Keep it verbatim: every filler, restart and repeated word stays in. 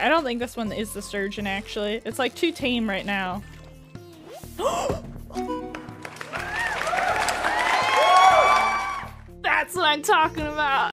I don't think this one is the sturgeon, actually. It's like too tame right now. That's what I'm talking about.